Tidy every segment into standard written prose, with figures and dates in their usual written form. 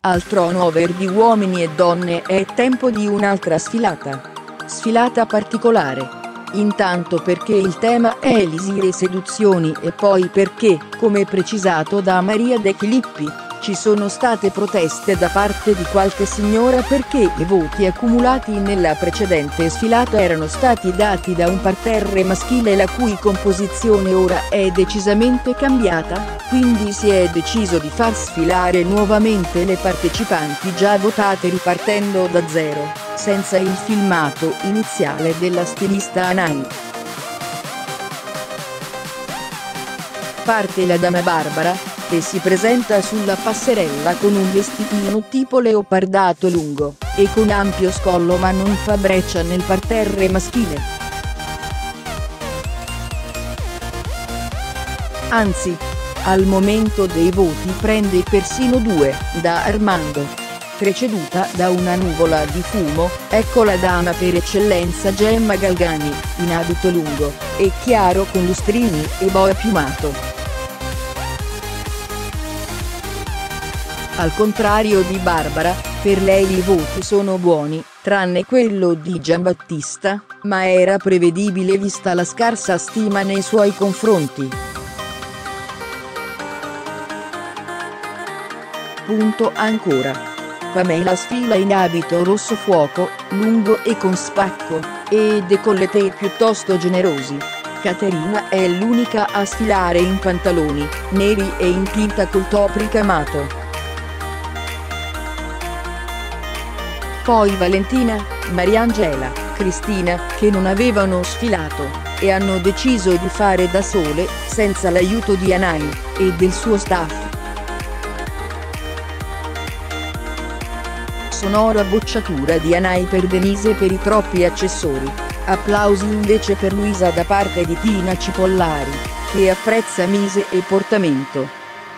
Al trono over di uomini e donne è tempo di un'altra sfilata. Sfilata particolare. Intanto perché il tema è elisir e seduzioni e poi perché, come precisato da Maria De Filippi, ci sono state proteste da parte di qualche signora perché i voti accumulati nella precedente sfilata erano stati dati da un parterre maschile la cui composizione ora è decisamente cambiata, quindi si è deciso di far sfilare nuovamente le partecipanti già votate ripartendo da zero, senza il filmato iniziale della stilista Anai. Parte la dama Barbara, che si presenta sulla passerella con un vestitino tipo leopardato lungo, e con ampio scollo ma non fa breccia nel parterre maschile. Anzi, al momento dei voti prende persino 2, da Armando. Preceduta da una nuvola di fumo, ecco la dama per eccellenza Gemma Galgani, in abito lungo, e chiaro con lustrini e boa piumato. Al contrario di Barbara, per lei i voti sono buoni, tranne quello di Giambattista, ma era prevedibile vista la scarsa stima nei suoi confronti. Punto ancora. Pamela sfila in abito rosso fuoco, lungo e con spacco, e décolleté piuttosto generosi. Caterina è l'unica a sfilare in pantaloni neri e in tinta col top ricamato. Poi Valentina, Mariangela, Cristina, che non avevano sfilato, e hanno deciso di fare da sole, senza l'aiuto di Anai e del suo staff. Sonora bocciatura di Anai per Denise per i troppi accessori. Applausi invece per Luisa da parte di Tina Cipollari, che apprezza mise e portamento.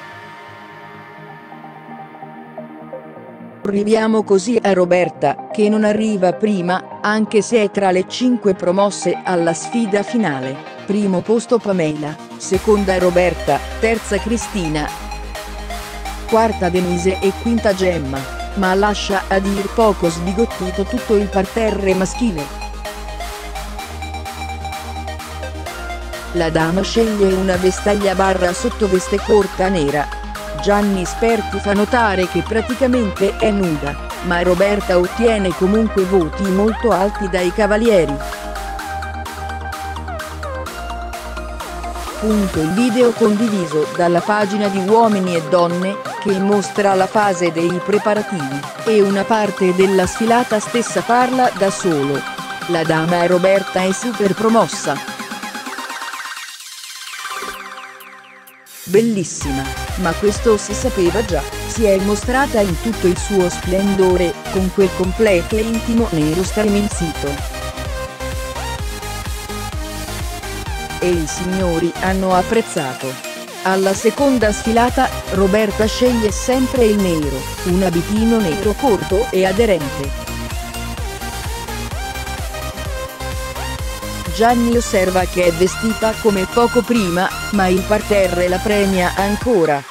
Arriviamo così a Roberta, che non arriva prima, anche se è tra le 5 promosse alla sfida finale. Primo posto Pamela, seconda Roberta, terza Cristina, quarta Denise e quinta Gemma, ma lascia a dir poco sbigottito tutto il parterre maschile. La dama sceglie una vestaglia barra sottoveste corta nera. Gianni Sperti fa notare che praticamente è nuda, ma Roberta ottiene comunque voti molto alti dai cavalieri. Il video condiviso dalla pagina di Uomini e Donne, che mostra la fase dei preparativi, e una parte della sfilata stessa parla da solo. La dama Roberta è super promossa. Bellissima, ma questo si sapeva già, si è mostrata in tutto il suo splendore, con quel completo e intimo nero sterminzito. E i signori hanno apprezzato. Alla seconda sfilata, Roberta sceglie sempre il nero, un abitino nero corto e aderente. Gianni osserva che è vestita come poco prima, ma il parterre la premia ancora.